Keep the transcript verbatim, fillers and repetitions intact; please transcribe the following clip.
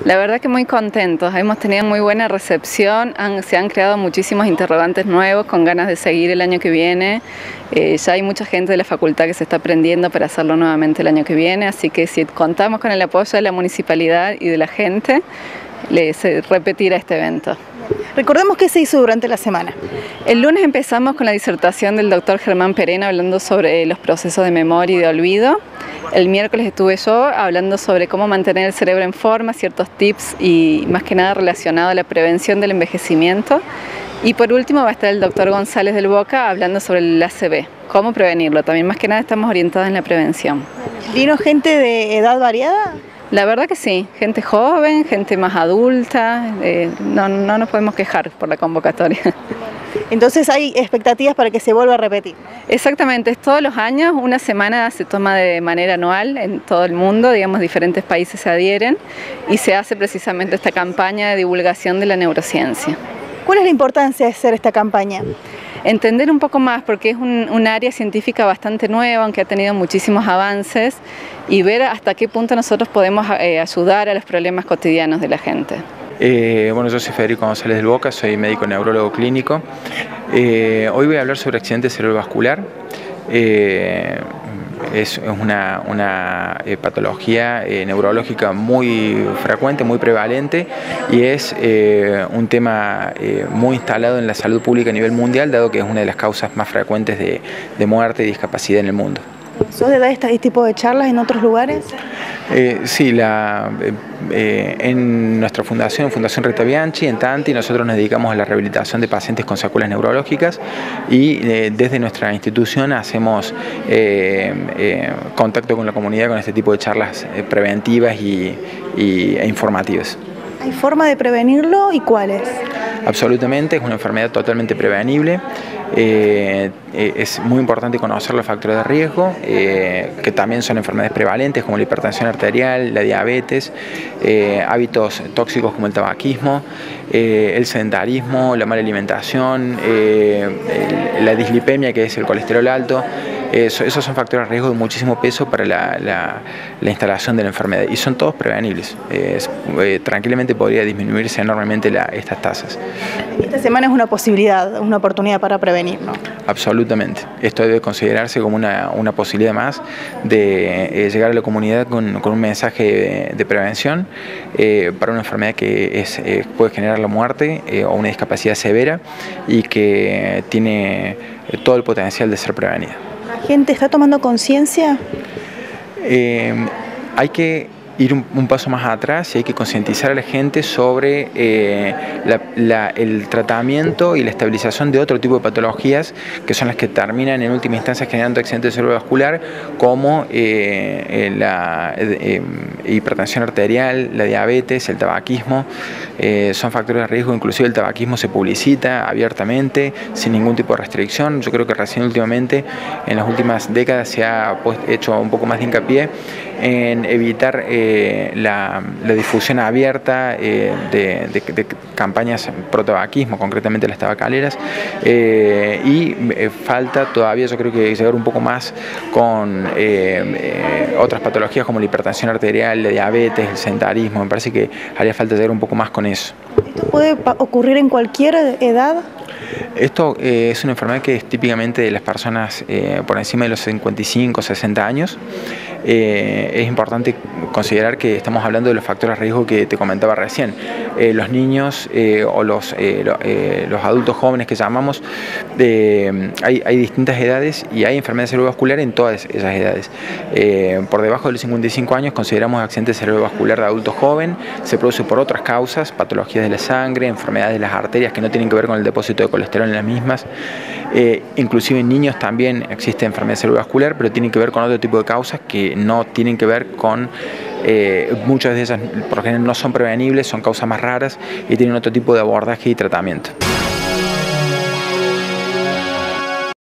La verdad que muy contentos, hemos tenido muy buena recepción, han, se han creado muchísimos interrogantes nuevos con ganas de seguir el año que viene. Eh, ya hay mucha gente de la facultad que se está aprendiendo para hacerlo nuevamente el año que viene, así que si contamos con el apoyo de la municipalidad y de la gente, le, se repetirá este evento. Recordemos qué se hizo durante la semana. El lunes empezamos con la disertación del doctor Germán Perena hablando sobre los procesos de memoria y de olvido. El miércoles estuve yo hablando sobre cómo mantener el cerebro en forma, ciertos tips y más que nada relacionado a la prevención del envejecimiento. Y por último va a estar el doctor González del Boca hablando sobre el A C V, cómo prevenirlo. También más que nada estamos orientados en la prevención. ¿Vino gente de edad variada? La verdad que sí, gente joven, gente más adulta, eh, no, no nos podemos quejar por la convocatoria. Entonces hay expectativas para que se vuelva a repetir. Exactamente, es todos los años, una semana se toma de manera anual en todo el mundo, digamos diferentes países se adhieren y se hace precisamente esta campaña de divulgación de la neurociencia. ¿Cuál es la importancia de hacer esta campaña? Entender un poco más porque es un, un área científica bastante nueva, aunque ha tenido muchísimos avances, y ver hasta qué punto nosotros podemos eh, ayudar a los problemas cotidianos de la gente. Eh, bueno, yo soy Federico González del Boca, soy médico neurólogo clínico. Eh, hoy voy a hablar sobre accidente cerebrovascular. Eh, es una, una eh, patología eh, neurológica muy frecuente, muy prevalente y es eh, un tema eh, muy instalado en la salud pública a nivel mundial, dado que es una de las causas más frecuentes de, de muerte y discapacidad en el mundo. ¿Sos de dar este tipo de charlas en otros lugares? Eh, sí, la, eh, en nuestra fundación, Fundación Rita Bianchi, en Tanti, nosotros nos dedicamos a la rehabilitación de pacientes con secuelas neurológicas y eh, desde nuestra institución hacemos eh, eh, contacto con la comunidad con este tipo de charlas eh, preventivas y, y, e informativas. ¿Hay forma de prevenirlo y cuáles? Absolutamente, es una enfermedad totalmente prevenible. Eh, eh, es muy importante conocer los factores de riesgo, eh, que también son enfermedades prevalentes como la hipertensión arterial, la diabetes, eh, hábitos tóxicos como el tabaquismo, eh, el sedentarismo, la mala alimentación, eh, el, la dislipemia, que es el colesterol alto. Eso, esos son factores de riesgo de muchísimo peso para la, la, la instalación de la enfermedad y son todos prevenibles. Eh, eh, tranquilamente podría disminuirse enormemente la, estas tasas. Esta semana es una posibilidad, una oportunidad para prevenir, ¿no? Absolutamente. Esto debe considerarse como una, una posibilidad más de eh, llegar a la comunidad con, con un mensaje de, de prevención eh, para una enfermedad que es, eh, puede generar la muerte eh, o una discapacidad severa y que tiene eh, todo el potencial de ser prevenida. ¿La gente está tomando conciencia? Eh, hay que ir un, un paso más atrás y hay que concientizar a la gente sobre eh, la, la, el tratamiento y la estabilización de otro tipo de patologías que son las que terminan en última instancia generando accidente cerebrovascular como eh, la eh, hipertensión arterial, la diabetes, el tabaquismo. Eh, son factores de riesgo, inclusive el tabaquismo se publicita abiertamente sin ningún tipo de restricción. Yo creo que recién últimamente, en las últimas décadas, se ha pues, hecho un poco más de hincapié en evitar eh, la, la difusión abierta eh, de, de, de campañas pro tabaquismo, concretamente las tabacaleras, eh, y eh, falta todavía, yo creo que llegar un poco más con eh, eh, otras patologías como la hipertensión arterial, la diabetes, el sedentarismo. Me parece que haría falta llegar un poco más con eso. ¿Esto puede ocurrir en cualquier edad? Esto eh, es una enfermedad que es típicamente de las personas eh, por encima de los cincuenta y cinco, sesenta años. Eh, es importante considerar que estamos hablando de los factores de riesgo que te comentaba recién. Eh, los niños eh, o los, eh, lo, eh, los adultos jóvenes que llamamos, eh, hay, hay distintas edades y hay enfermedad cerebrovascular en todas esas edades. Eh, por debajo de los cincuenta y cinco años consideramos accidente cerebrovascular de adulto joven, se produce por otras causas, patologías de la sangre, enfermedades de las arterias que no tienen que ver con el depósito de colesterol en las mismas. Eh, inclusive en niños también existe enfermedad cerebrovascular, pero tienen que ver con otro tipo de causas que no tienen que ver con, eh, muchas de esas por lo general no son prevenibles, son causas más raras y tienen otro tipo de abordaje y tratamiento.